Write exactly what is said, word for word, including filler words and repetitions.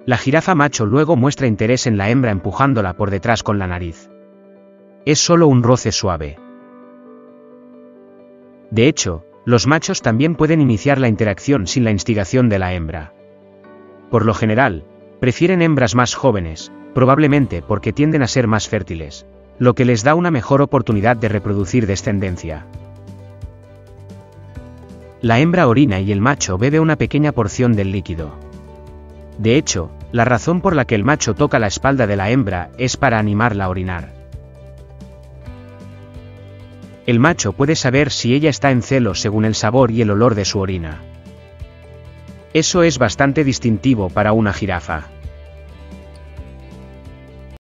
La jirafa macho luego muestra interés en la hembra empujándola por detrás con la nariz. Es solo un roce suave. De hecho, los machos también pueden iniciar la interacción sin la instigación de la hembra. Por lo general, prefieren hembras más jóvenes, probablemente porque tienden a ser más fértiles, lo que les da una mejor oportunidad de reproducir descendencia. La hembra orina y el macho bebe una pequeña porción del líquido. De hecho, la razón por la que el macho toca la espalda de la hembra es para animarla a orinar. El macho puede saber si ella está en celo según el sabor y el olor de su orina. Eso es bastante distintivo para una jirafa.